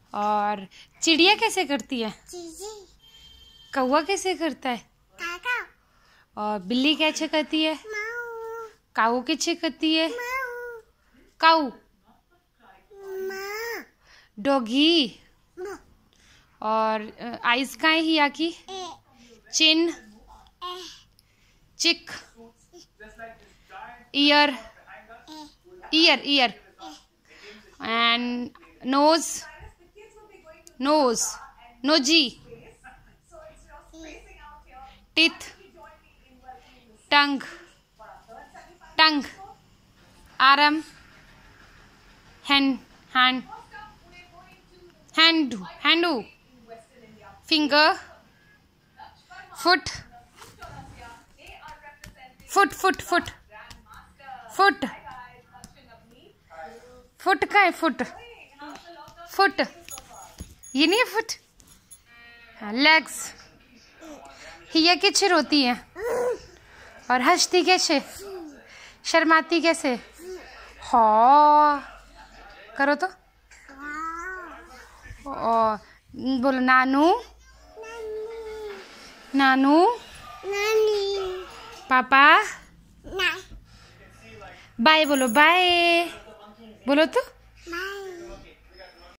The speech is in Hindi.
और चिड़िया कैसे करती है? कौवा कैसे करता है? और बिल्ली कैसे करती है? काऊ कैसे करती है? काऊ। डॉगी। और आइस का है हिया की? Chin. Cheek. Ear. Ear and nose. Nosy. Teeth. Tongue. Arm. Hand. Finger. Foot. का है फुट। ये नहीं है फुट। लेग्स। हिया कैसे रोती है? और हंसती कैसे? शर्माती कैसे? हाँ करो तो। और बोलो नानू। पापा। बाय बोलो, बाय बोलो तो।